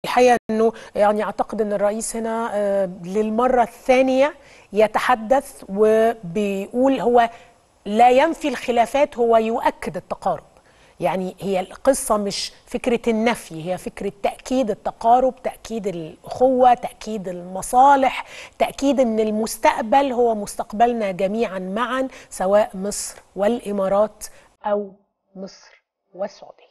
الحقيقة أنه يعني أعتقد أن الرئيس هنا للمرة الثانية يتحدث وبيقول هو لا ينفي الخلافات، هو يؤكد التقارب. يعني هي القصة مش فكرة النفي، هي فكرة تأكيد التقارب، تأكيد الأخوة، تأكيد المصالح، تأكيد أن المستقبل هو مستقبلنا جميعا معا، سواء مصر والإمارات أو مصر والسعودية.